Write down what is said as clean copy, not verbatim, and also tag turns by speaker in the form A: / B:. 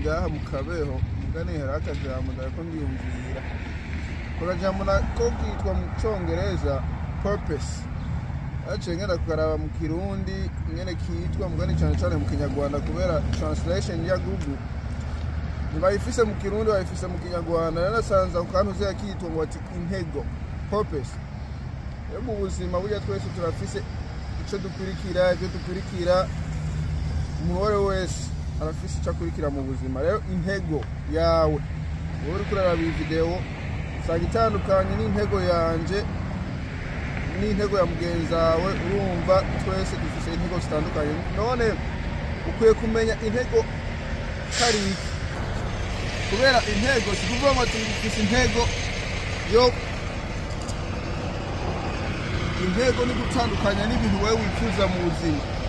A: ngaha mu Kabeho mugane harakajambo ndako ndiyumvira kurajambo nako kitwa mu Congereza purpose ngenda kukaraba mu Kirundi nyene kitwa mugane cyane mu Kinyarwanda kubera translation ya Google nibayifise mu Kirundi bayifise mu Kinyarwanda narasanza ukantu ze kitwa ngo ati intego purpose mu buzima burya twese turafise ico dukurikira ibyo dukurikira umubare wese arafise ico akurikira mu buzima rero intego yawe uri kuraraba video usanga itandukanye n'intego yanje n'intego ya mugenzi wawe urumva twese dufise intego zitandukanye none ukwiye kumenya intego kari kubera intego sikuvuga ngo dufise intego yo intego ni gutandukanya n'ibintu wewe wifuza mu buzima